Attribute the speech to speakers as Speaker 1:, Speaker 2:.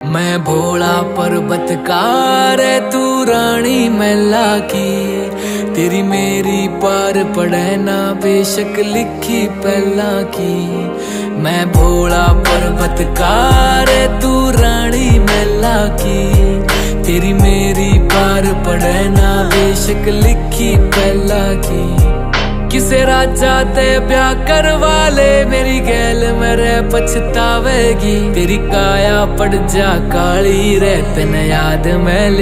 Speaker 1: मैं भोला पर्वतकार है, तू रानी मैला की। तेरी मेरी पार पड़े ना बेशक लिखी पहला की। मैं भोला पर्वतकार है, तू रानी मैला की। तेरी मेरी पार पड़े ना बेशक लिखी पहला की। किसे राजा ते ब्याह करवा ले, मेरी गैल मेरे पछतावेगी। तेरी काया पड़ जा काली रे, तने याद में